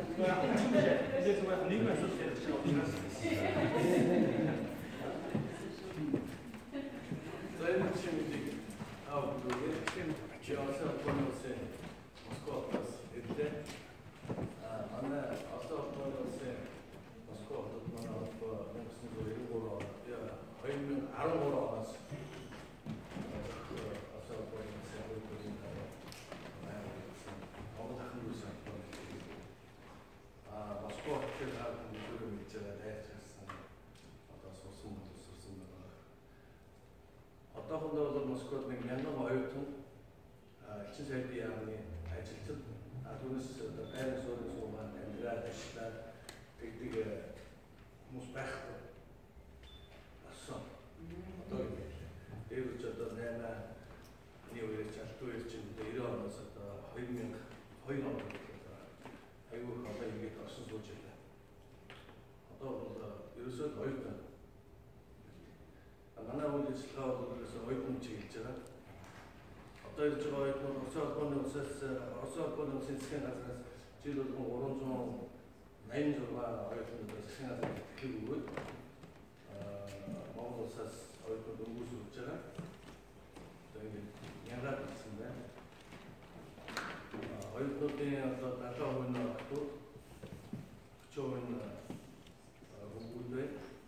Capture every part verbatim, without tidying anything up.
이제 정말 한국만 썼어요. Zajedno ćemo biti audio-versijem, će ostao ponovno se Moskva pas edite. Ana ostao ponovno se Moskva tutmana op nekusni zori ugoro, ja, oyun arı ugoro olmaz. Ostao ponovno se oyun Ama takım dursan. Moskva kez halkın bölüm içeri değerçesin. Hatta sosun da sosun da. Одоо бол Москвад нэг мянган оюутан эцэг сайдын яамны ажилтнууд түүнээс одоо байрны суурин суугаад амьдраад ажиллаад тэгдэг хүмүүс байхгүй болсон. Одоо дээр ч одоо наймаа нэг үеэр чалтуу ирж энэ девять оноос одоо two thousand two онд айгүй одоо ингэж орсон сууж байлаа. Одоо бол ерөөсөө оюутан манай үйл ажиллагаа бол оюутан чиглэж байгаа. Одоо ирж байгаа оюутнууд Орос улбаны улсаас Орос улбаны улсын засгийн газраас жил болгон three hundred eighty-six оюутнууд засгийн газар итгэх өгөөд Монгол улсаас оюутнууд өнгөрүүлж байгаа. Одоо ингэ янгаад ирсэн байна. Оюутнуудын одоо seventy percent нь октод forty percent нь өнгөрүүлвэ.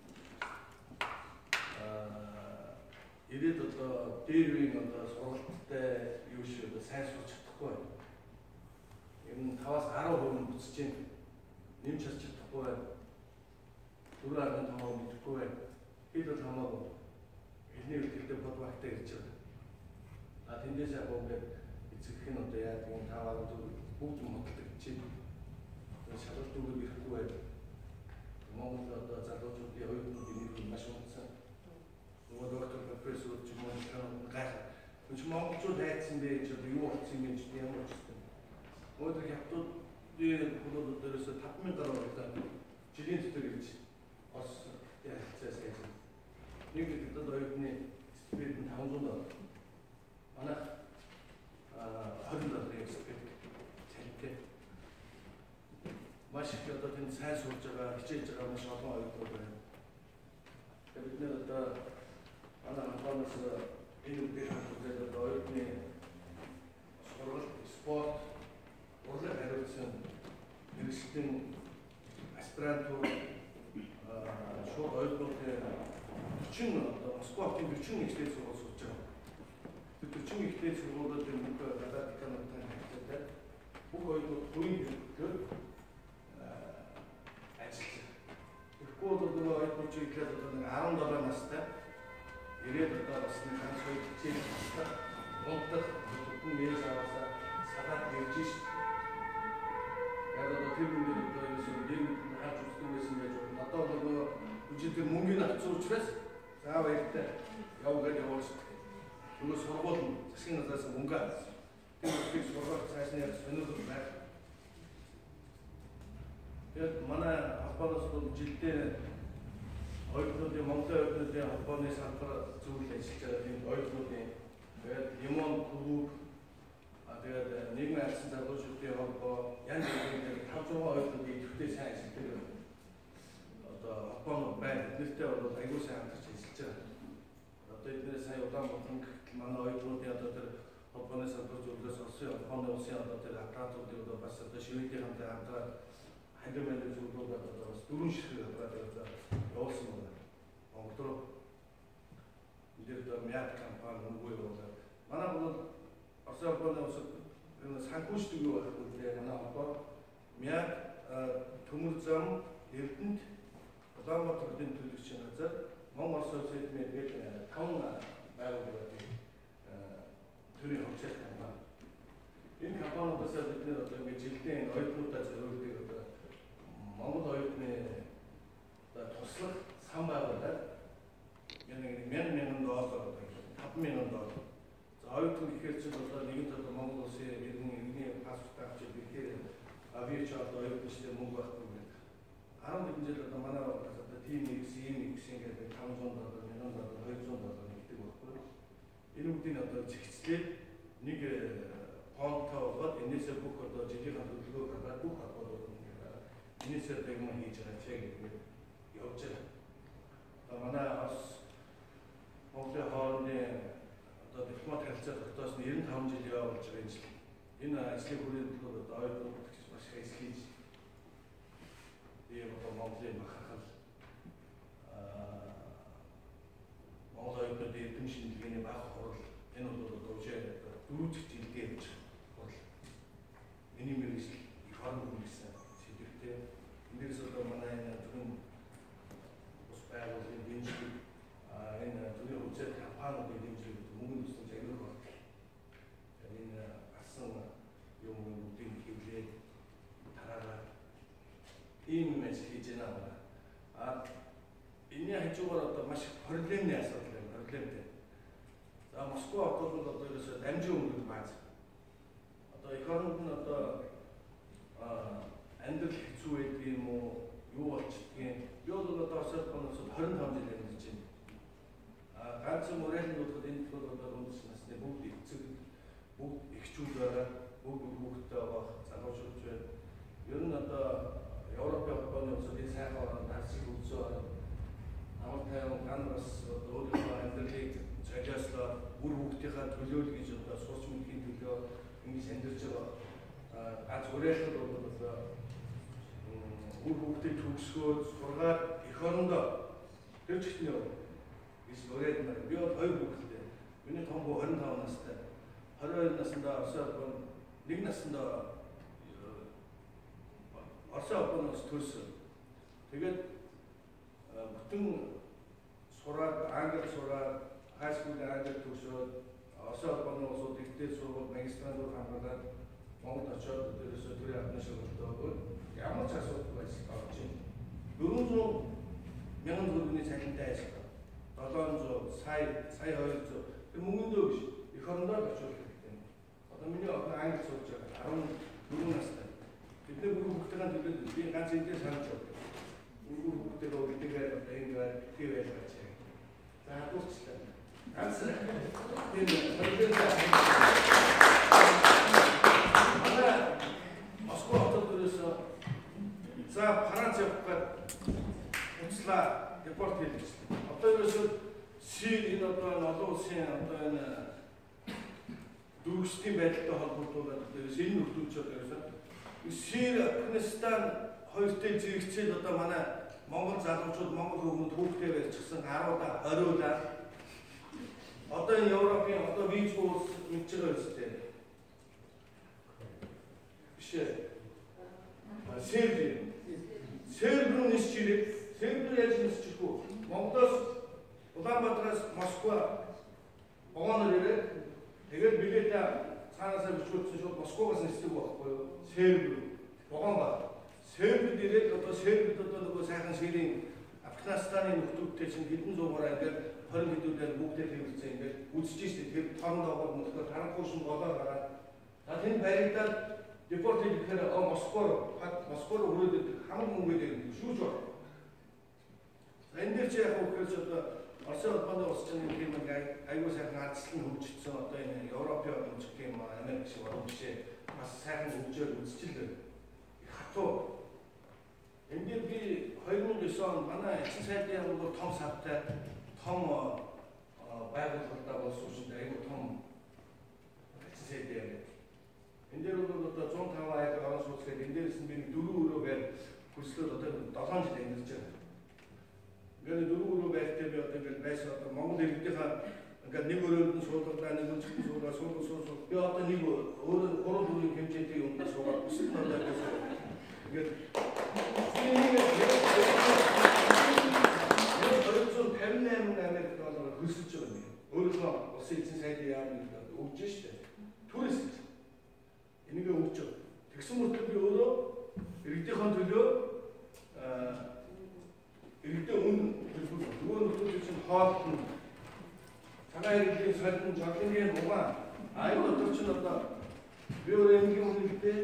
Ирээд одоо дээр үеийн одоо сургалттай юу шиг одоо сайн сурч чадахгүй байна. Ер нь five-аас ten percent буцаж байна. Нэмж харж чадахгүй байна. four point five percent мэдэхгүй байна. Хэд бол хамаагүй. Эхний үлдэлтэй бод багтаа ирж байгаа. А тэндээс яг ингээд эцэгх нь одоо яа гэдэг нь five percent бүгд модалдаг гэж байна. Шалгалт өгөөд ирэхгүй байна. Монгол одоо залуучуудын оюутнуудын нэр маш унтсан. Доктор профессор ч юм уу гайх. Үгүй монголчууд хайцсан бэ гэж одоо юу болсон юм гэж ямар ч юм. Өнөөдөр хятадын хөлөд дээрээс five thousand гаруй удаа жилийн дотор ирж ос яцаас гэж. Нэг хятад оюутны стипенд нь five hundred доллар. Манай а twenty долларын стипенд цэнтэй. Маш их одоо тэнд сайн сурж байгаа, хичээж байгаа маш олон оюутнууд байна. Бид нэр одоо Она хамтаас энэ үгээр хамтдаа оюутны сургалт, спорт, урлаг хариуцсан мэргэжлийн аспирантур шууд оюутнуудын forty одоо Москвагийн forty ихтэй сургууль сурж байгаа. Тэр forty ихтэй сургуулиуд энэ гадаад экономикийн хэрэгтэй бүх оюутнууд төрийн хөрөөр ажиллаж. Тэгэхгүй бол оюутнууд чиглэлд одоо seventeen настай ирээд одоо бас нэг ганц хоёр хичээл хийх унтах бүхэн мэж аваасаа сагаад явж шít. Яг одоо тэр үндэ одоо ерөөсөө дэм хаач үздэг байсан байж болно. Одоо нөгөө үжигээр мөнгөний авсан учраас заа баяртай явгаад явуулж. Нөгөө сургууль нь засгийн газраас мөнгө авсан. Тэр үгийг сургууль цаашны сонирхол байх. Тэгээд манай албанаас бол жилдээ оюутнуудын Монголын оюутнуудын холбооны салбар зүйл ажиллаж байгаа энэ оюутнуудын тэгээд Юмон клуб а тэгээд нийгмийн арсан залуучуудын холбоо янз бүрийн five hundred оюутнуудын идэвхтэй сайн ажилладаг одоо холбоонууд байна. Эднэртэй бол аягүй сайн хамтарч ажиллаж байгаа. Одоо эднэрээ сайн Улаанбаатар гэтэл манай оюутнуудын одоо тэр холбооны салбар зүйлээс олсон холбооны улсын одоо тэр аппаратуудыг одоо бас одоо шивэдийн хамтаа хамтраад хангам мэндийн зүйлүүд одоо бас дөрвөн ширхэг аппарат явуулсан байна. Монгол руу энэ дөр мяд компани үгүй болоо. Манай бол Орос улбаны улсад энэ санхүүждэг юу байх вэ? Манай холбоо мяд төмөр зам Эрдэнэт Улаанбаатар хотын төлөвчийн газар Монгол Орос улсын эдмээр таван байгууллагын төрийн хөгжил компани. Энэ компаниудаас бид нэр одоо ингэ жилдээ оюутнуудаа зориулдаг одоо Монгол оюутны туслах сан байгуулаад нэг one million доллар five million доллар. За оюутан гэхээр чинь бол нэгэн талд Монгол улсын иргэн иргэний паспорт авч ирэхээр авьяач одоо оюутнуудын мөнгө байхгүй байна. ten хэдэн жил одоо манай одоо тийм нэг юм гэсэн ингээд five hundred доллар, one million доллар, two hundred доллар нэгдэг байхгүй. Энэ үгдийн одоо зэгцлээ нэг фондтой болоод энээсээ бүх одоо жилийн төлөвлөгөө гаргаад бүх холбоодууд хүчтэй юм хийж байгаа ч яг явж байгаа. Одоо манай бас Монголын хоорондын одоо дипломат харилцаа тогтоосон ninety five жил явуулж байгаа ажил. Энэ ажлын хүрээнд бол одоо ойлгох гэж маш их ажил хийж ийм одоо Монголын бахархал Монгол оюутнууд эрдэм шинжилгээний баг хурал энэ бол одоо үжээ дөрөв жилдээ явж байгаа. Миний мэргэжил их орон хүнсэн сэдвтэй. Эндээс одоо манай энэ зөвхөн ус байгууллагын дэмжлэг энэ зөвхөн үжээ компаниудын дэмжлэг мөнгөнд туслаж аягүй болтой. Энэ асан юм бүгдийг хэвлээд тараараа ийм ажил хийж байна. А энэ хажуугаар одоо маш проблемны асуудал байна. Проблемтэй. За Москва хотод бол одоо ерөөсөө дамжин өнгөрөх бааз. Одоо эх оронд нь одоо амьдрал хэцүү байдаг юм уу? Юу болчихдгийг. Би бол одоо осоод боноос twenty five жил амьдарч байна. А ганцхан урайлнууд энэ бол одоо өндөр насны бүгд эцэг бүгд эхчүүд байгаа. Бүгд хүүхдтэй байгаа. Залуучууд байна. Ер нь одоо Европын холбооны улсууд энэ сайхан орнд дасч үзөө Амараа ган бас өөрийнхөө амьдралыг зайлшгүй үр хүүхдийнхаа төлөөл гэж одоо сурч мэдхийн төлөө ингэж амьдарч байгаа. Ганц урайлал бол одоо үр хүүхдийг төгсгөөд сургаад эх орондоо тэр чигтний гэж урайлал нар. Би бол хоёр хүүхэдтэй. Миний том хүү twenty-five настай. twenty-two наснда осоод бол нэг наснда Орсын холбооноос төрсөн. Тэгээд бүтэн сураад англи сураад хайскул англи төгсөөд Орсын холбооны улсууд ихтэй сургууль магистрантур хамгаалаад Монгол очоод дээрээс төрийн ахны шалгалтаа ямар ч асуудал байсан болж байна. four hundred мянган төгрөгийн цалинтай ажилладаг. seven hundred сая сая two hundred тэр мөнгөндөө биш эх орондоо очиулах хэрэгтэй. Одоо миний охин англи сурж байгаа fourteen настай. Бидний бүр хүүхдийн төлөө би ганц энэ санаж байна. Бүр хүүхдээ өгдөгээр одоо ингээд тийм байлгаач. За дуусчлаа. Ганц тийм манай Москва хотод өрөөсөө за Франц явахад уцлаа депорт хийлгэсэн. Одоо ерөөсөө Сир энэ одоо олон улсын одоо энэ дүүргчдийн байдалтай холбогдуулаад ерөөс энэ нөхцөлч ерөөсөө Сир Афганистан хоёртой зэрэгцээд одоо манай Монгол залуучууд Монгол хүмүүс хүүхдээ барьчихсан гаруудаа хориулаад одоо энэ Европын одоо виз улс мэдж байгаа үстэй. Биш ээ. Серби. Сербруу нисч ирээд Сербруу яаж нисчихгүй. Монголоос Улаанбаатараас Москва вагоноор ирээд тэгээд билетээ цаанаасаа бичүүлсэн шууд Москваас нисдэг байхгүй юу? Сербруу. Вагон ба. Сербид ирээд одоо Сербид одоо нөгөө сайхан Сирийн Афганистаны нөхдүүдтэй чинь хэдэн зуугаар ингээд twenty хэдүүдээр бүгдээ тэрвэрсэн ингээд үзэж штеп тэр торонд доогоор нөхөр таранхуй шин голоо гараад за тэр баригдаад депорт хийхээр Москва Москва руу өрөөд хамаг мөнгө дээр шүүж байна. Энэ дээр чи яг үхэж одоо Орсын холбооны улс чинь юм ингээд аюул сайхан ардлан хөгжсөн одоо энэ Европын одомч гэх юм Америк шиг орн бишээ бас сайхан хөгжөөр үзчихлээ. Хатуу энэ дээр би two thousand nine он манай эцэг сайдын бол том савтай том байгууллагуудаа болсон чинь аюул том эцэг сайдын энэ дээр бол одоо one oh five аяг орон сууц гэдэг энэ дээрс нь би four өрөө байр хүслээд одоо seven жил амьдарч байгаа. Ингээд four өрөө байртай би одоо ингээд байсан одоо Монгол иргэдийнхаа ингээд нэг өрөөнд нь суулгадаа нэг өнцгөн суулгаа суулгаж суулгаж би одоо нэг өөр гурван бүрийн хэмжээтэй юмдаа суугаад бүсэд надад гэсэн. Ингээд fifty-eight Америк доллараар хөлсөж байгаа юм. Өөрөөр улсын эзэн сайдын яамны өгж штэ. Турист. Энийг өгч байгаа. Тэгсэн мөртлөө би өөрөө иргэдийн төлөө иргэдийн үн төлбөр нөгөө нөхцөл чинь хоолтон цагаан хэрэглэлийн солин жолны угаан аюул өдөр чинь одоо би өөрөө энгийн үнэлгээ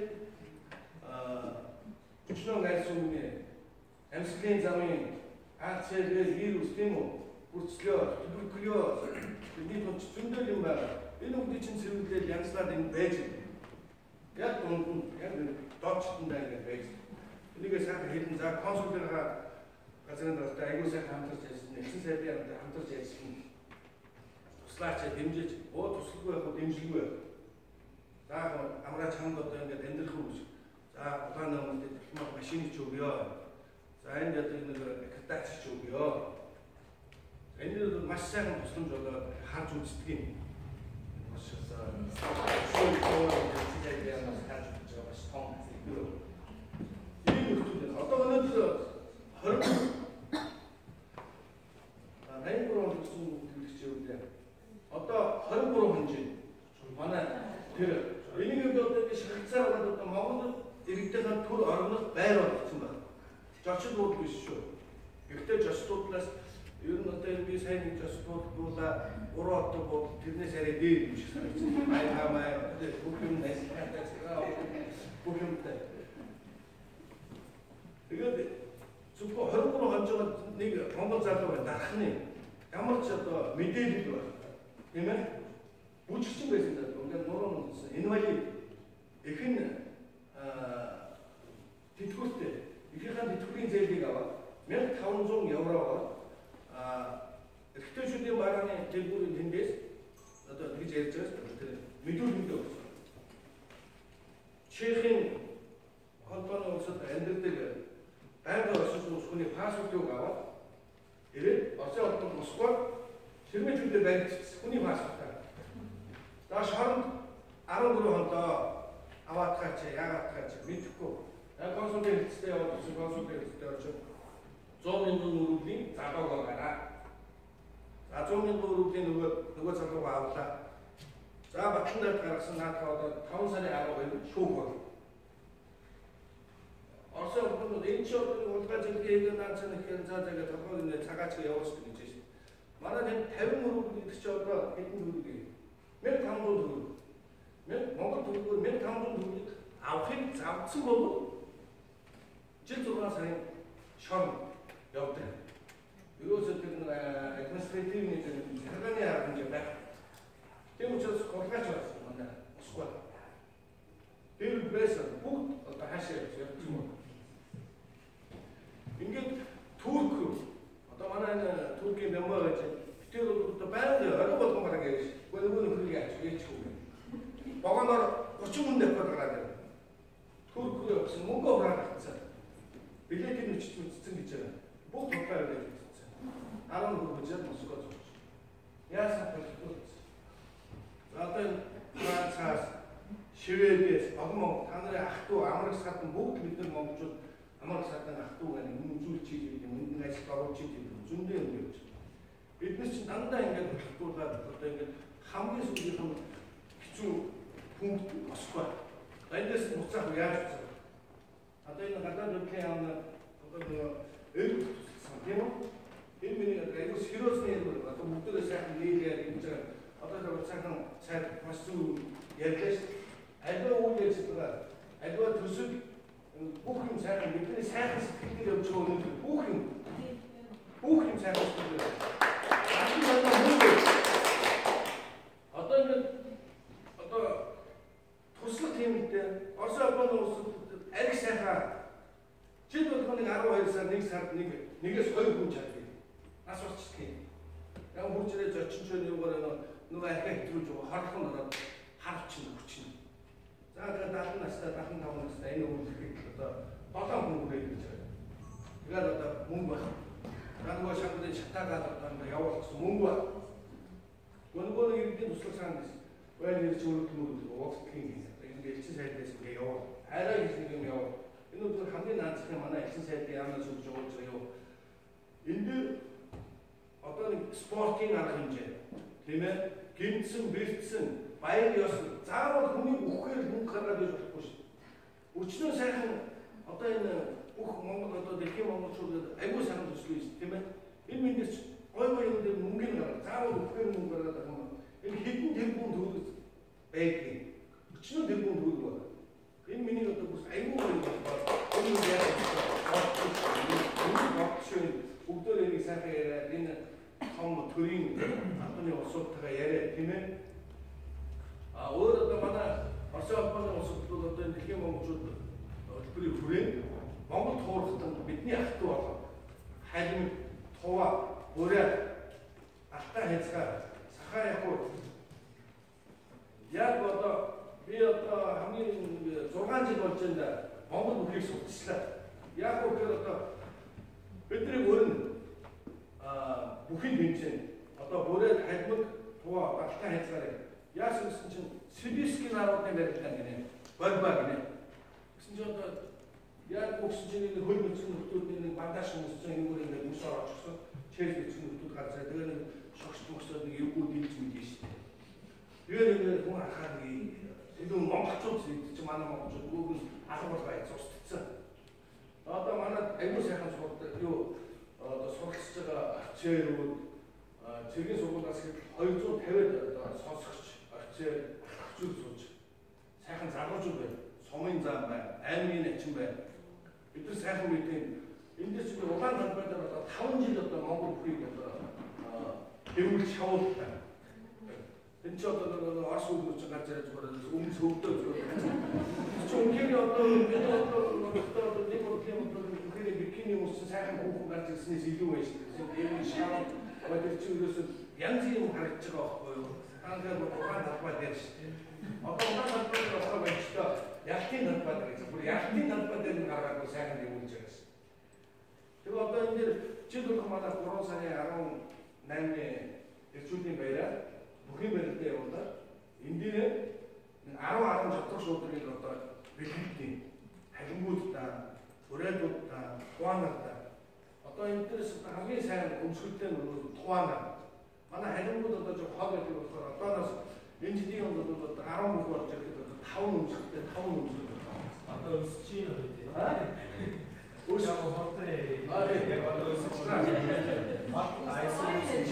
өчнөө гайсан үний амьсгалын замын акцээр вирус тийм үү бүрцлөө туберкулез бидний тонч зөндөл юм байна. Энэ үгний чинь цэвэрлэл янзлаад ингэ байж байна. Яг дунд нь яг доочлон даа ингэ байж. Энийг сайхан хэлэн за консултынхаа газрын дараатай аягүй сайхан хамтарч ажилласан, элчин сайдын хамтарч ажилласан туслаач дэмжиж, оо туслахгүй байх уу, дэмжлгүй байх. За Амараа чамд одоо ингээд амьдрах юм шиг. За улаан намд дипломат машиныг ч өгье. За энд одоо нэг аккредитац ч өгье. Энэ маш сайхан тусламж болоод харж үздэг юм. Маш сайн. Шууд координат хийгээд бас харж үзэж байгаа маш том зүйл. Энэ нөхцөл одоо өнөөдөр хорин Найгуурын гэсэн үйлчлэгч үү. Одоо хорин гурван хонжин. Манай тэр энийг одоо шигцээр болоод одоо Монгол иргэдийн төр орнох байр болгосон байна. Жочдууд биш шүү. Гэхдээ жочдуудлаас ер нь одоо би сайн нэг жочдуудлаа гурван одоо бол тэрнээс арай дээр юм шиг санагдсан. Май хамаа бүх юм найстай бүх юмтай. Тэгээд зөвхөн хорин гурван хонжоод нэг Монгол залуу дарахны ямар ч одоо мэдээлэл байна. Тийм ээ? Бүжигчин байсан залуу. Ингээд нуруу нутсан. Инвалид эхэн тэтгэвртэй. Ихэнх тэтгэврийн зээлийг аваад мянга таван зуун евроор эрхтэйчүүдийн багааны дэлгүүрийн тэндээс одоо тэгж ярьж байгаа тэр мэдүүлэлд өгсөн. Чехийн холбооны улсад амьдардаг байнгын оршин суугч хүний паспортыг аваад ирээд Оросын улсад Москва ширмэжүүдээр баригдсан хүний паспортаа. За шоронд арван гурван хондоо аваад гаач яагаад гаач мэдэхгүй. Яг консулын хэлцтэй яваад консулын хэлцтэй орж зуун мянган өрөвлийн залууг гараа. За зуун мянган өрөвлийн нөгөө нөгөө залууг авлаа. За Батландад гаргасан наадхаа одоо таван сарын арав хоёр шүүх бол. Оросын улсад энэ ч одоо улгаан зэрэгийг наацсан ихээр за загаад толгойг нэ цагаач явуулсан гэж байна. Манай энэ тавин өрөв гэдэг чи одоо хэдэн төгрөг юм? мянга таван зуун төгрөг. Монгол төгрөгөөр мянга таван зуун төгрөгийг авахыг завдсан бол жил зургаан сарын шорон явдаг. Ерөөсөө тэр нэг административны захиргааны арга хэмжээ байх. Тийм учраас голгаач болсон манай Москва. Тэр брэсэр бүгд одоо хаашаа явчихсан юм. Ингээд Турк одоо манай энэ Туркийн бямбаа байж тэр одоо байнга орой болгон гараг яаж нөгөө нөхрийг яаж хийчихв. Богоноор гурван хүн давхад гараад байна. Турк явсан мөнгө аваад авцсан. Билетийг нүчж үзсэн гэж байна. Бүх толгой аваад үзсэн. арван гурван жил Москва зурж. Яасан болохгүй. Одоо энэ Францаас, Шведээс, Огмон, та нарын ах トゥ Амараг садан бүгд бид нар монголчууд Амараг садан ах トゥ гэх юм үзүүлж хийж юм энэ ажил оруулж хийж зөндөө юм гэж. Бид нар чинь дандаа ингээд хатуулаад одоо ингээд хамгийн сүүлийнх нь хэцүү пункт Москва. Эндээс буцаах яаж буцах. Одоо энэ гадаад хөдөлгөөний яамна одоо нөгөө эл туссан тийм үү? Энэ миний айгуу сериусны юм байна. Одоо бүгдээ сайхан нийлээд ингэж байгаа. Одоо тэр цаахан сайд маш зүг ярьж аливаа үйл ажиллагаа аливаа төсөв бүх юм сайхан бидний сайхан сэтгэлээр явж байгаа өнөөдөр бүх юм бүх юм сайхан сэтгэлээр. Одоо энэ одоо туслах хэмжээтэй Оросын улбаны улсад арх сайхан жил болгоныг арван хоёр сар нэг сард нэг нэгээс хоёр хүн чаддаг. Нас урчдаг. Яг хурцрээ зочинчоо юугаар нөгөө архи хэтрүүлж байгаа хорлон ороод харвчин хүчин. За тэгээд даалгавар настай даалгавар таван настай энэ үйлчлэгийг одоо долоон хүн хүрээд гэж байна. Тэгээд одоо мөнгө байна. Нөгөө шангарын шатаагаад одоо явуулсан мөнгө байна. Нөгөө нэг иргэдийн туслах санд байна нэрч өөрөөр нь уугдхийн ингээд элчин сайдаас ингээд явуул. Арай их нэг юм явуул. Энэ бол хамгийн наацх юм манай элчин сайдын яамнаас өгж явуулж байгаа юу. Энд дээр одоо нэг спортын арга хэмжээ тийм ээ гинцэн бэрцэн баяр ёс заавал хүний үхээр мөнгө гаргаад байж болохгүй шүү. Өчнөө сайхан одоо энэ бүх Монгол одоо дэлхийн монголчууд аягүй сайхан төслөө шүү тийм ээ. Энэ мэндээс гой гой юм дээр мөнгө гаргаад заавал үхээр мөнгө гаргаад байгаа юм. Энэ хэдэн тэргүүн төгрөг байдгийг өчнөө тэргүүн төгрөг байна. Энэ миний одоо бүс аягүй юм байна. Энэ яг бүгдөө энийг сайхан яриад энэ том төрийн албаны улсуудтайгаа яриад тийм ээ. А өөр одоо манай Оросын улбаны улсууд одоо энэ дэлхийн монголчууд төлбөрийг хүрээ Монгол туурхтанд бидний ах トゥ болоо халимт тува бүрээ алтаа хязгаар сахаа явуу яг одоо би одоо хамгийн зургаан жил болж энэ Монгол бүхийг судалчлаа. Яг үгээр одоо бидний өрн а бүхий хэмжээ одоо бүрээ халимт тува алтаа хязгаарыг яасан гэсэн чинь Сибирскийн народны барилгаан гинэ. Борьба гинэ. Гэсэн чинь одоо яг бүгсэн чинь нэг хөл мөцгөн нөхдүүд нэг бандаж мөцсөн юм уу нэг мөс орчихсон. Чээл мөцгөн нөхдүүд гарцаа тэгээ нэг шогч мөсөд нэг эвгүй дэлж мэдээ шүү дээ. Тэгээ нэг хүн анхаар нэг илүү монголчууд чи манай монголчууд бүгд алга болгоо зурцсан. Одоо манай аюул сайхан сурдаг юу одоо суралцж байгаа арчээрүүд цэргийн сургуулиас двести пятьдесят одоо сонсогч арчээр ахчууд сууж сайхан залуучууд байна. Сумын зам байна, аймгийн ачин байна. Бид нар сайхан мэдээ эндээс би улаан талбайдаар одоо таван жил одоо Монгол бүхийг одоо хэрүүл шавуулдаг. Энэ ч одоо Орос хүмүүс ч гарч ирж байгаа өмнө хөвдөө зүгээр. Чи үнхээр одоо бид одоо нэг проблем одоо үнхээр бикини хүмүүс сайхан хүүхэн гарч ирснээс илүү байж шүү дээ. Энэ шавал одоо чи ерөөсөө янз юм харагдаж байгаа байхгүй юу? Ангаар улаан талбай дээр шүү дээ. Одоо улаан талбай дээр болохоор баяжтай ялтын талбай дээр гэж бүр ялтын талбай дээр гаргаагүй сайхан явуулж байгаа шүү. Тэгээ одоо энэ дээр жил болох манай гурван сарын арван наймны эрчүүдийн баяраар бүхий барилдаа явуулаад энэ дээр арав арван жотор шуудрыг одоо бэлгэлтийн халимгууд та өрөөдүүд та туанаар та одоо энэ дээрс хамгийн сайн өмсгөлтэй нь туанаа манай халимгууд одоо жоо хол байдаг болохоор одооноос энэ жилийн онд бол арван бүх болж ирэхэд таван өмсгөлтэй таван өмсгөл одоо өмсөж чинь үү аа Ус яг хортой аа яг одоо өмсөж байна мат айсан өмсөж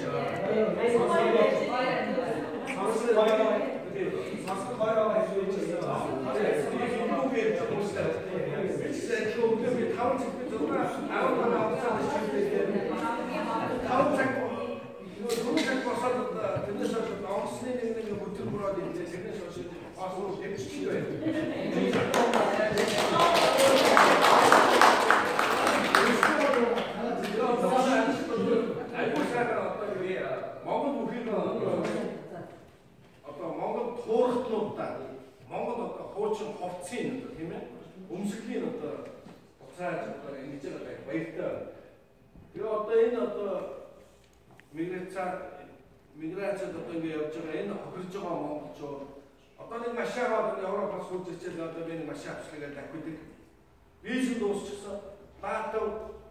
Монгол одоо хуучин хувцсын одоо тийм ээ өмсгөлийн одоо буцааж одоо ингэж байгаа баяртай. Тэгээ одоо энэ одоо миграцаа миграцад одоо ингэ явж байгаа энэ хохирж байгаа монголчууд одоо нэг машаагаа Европоос хурж ирчихэл одоо би нэг машаа авчлаа гэж давхидаг. Виз дуусчихсан. Баатав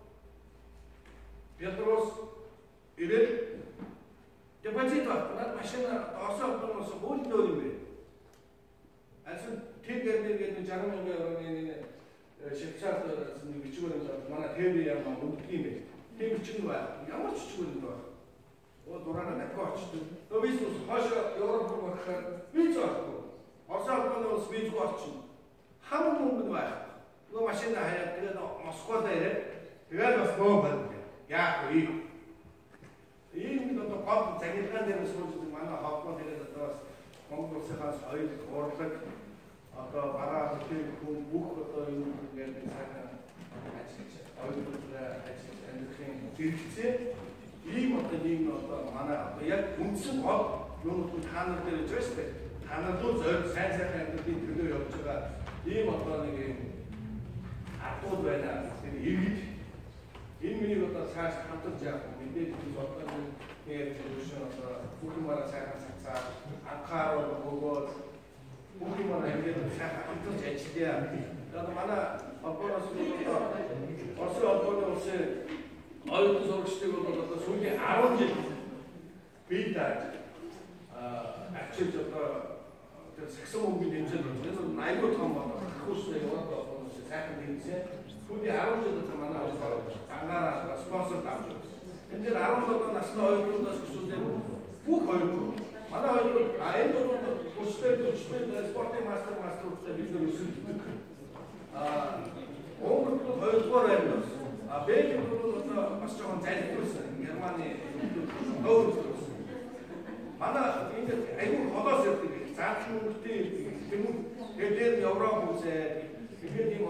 Белорус ирэл депозит авах машина осоо одноос хөл дөр юм бэ. Альсан тэнгэр нэг шарам ингээ шивчаад нэг бичгээр манай тэвэр яа мөнгө юм бэ. Тэр бичин ба ямар ч чигээр байна. Оо дураараа дахиад очсон. Өвис ус хаш Европ руу гарахаар виз авахгүй. Оросоос виз авчихна. Хамаг мөнгө байх. Нөгөө машина хаяад тэгээд Москвад ирээд тэгээд бас гоо байна. Яах вэ? Ийм одоо гол загилгаан дээр сууж манай хавхаа тэгээд одоо Монгол улсынхаас соёл, урлаг, одоо бараа бүтээл хүн бүх одоо юм ингээд сайхан ажиллаж, ойлгуулаад ажиллаж амьдрахын хэрэгцээ ийм одоо нэг одоо манай одоо яг үндсэн гол юунууд та нар дээр байж байна. Та нар л зөв сайн сайхан амьдралын төлөө явж байгаа ийм одоо нэг юм ардууд байна. Тэр иргэд энэ миний одоо цааш хамтарч яах мэдээж одоо нэг зөвшөөрөл одоо бүх юмараа сайхан цацаа анхаарал өгөөд бүх юмараа ингээд сайхан хамтарч ажиллая. Тэгээд манай холбооноос Орос холбооны улсын оюутан сурагчдыг бол одоо сүүлийн арван жил бие дааж авчирч одоо тэр сагсан мөнгөний хэмжээнд байна. Энэ айгүй том байна. Хөөсөө яваад байгаа хүмүүс сайхан хэмжээ. Сүүлийн арван жил одоо манай улс анхаарал спонсор авч байна. Энэ дээр арван долоо насны оюутнуудаас хүсүүлдэг бүх оюутнууд манай оюутнууд а энэ бол хүчтэй хүчтэй спортын мастер мастеруудтай бид нар өсөлдөг. А Монгол хоёрдугаар байна. А Бэлгийн бол одоо бас жоохон залбирсан Германы нөөц. Манай энэ айгүй холоос ирдэг. Заалын мөнгөтэй юм. Тэгээд Европ үзээ. Тэгээд ийм оюутан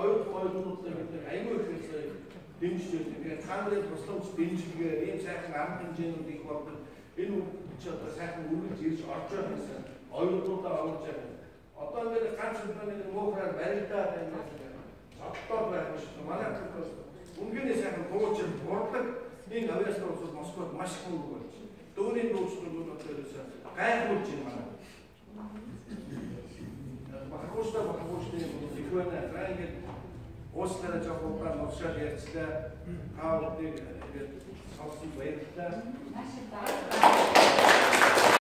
ойлголттой гэдэг аюул их хэлсэн дэмжиж байдаг. Тэгээд та нарын тусламж дэмжлэгээр ийм сайхан арга хэмжээнүүд их болдог. Энэ үйл чи одоо сайхан үргэлж ирж орж байгаа гэсэн ойлголтуудаа оруулж байгаа. Одоо ингээд ганц нэг муухраар барилдаад байна. Цогтоод байх биш. Манай хүмүүс үнэхээр сайхан бууж борлог энэ авиасны улсууд Москвад маш их хөнгө болж байна. Дөөний дүүцлүүд одоо ерөөсөө гайхуулж байна. Бахагууштай бахагууштай нэг их байна. За ингээд ууслаараа жоохон удаан уушаад ярьцлаа. Аавдыг ингээд сонсож баярлалаа.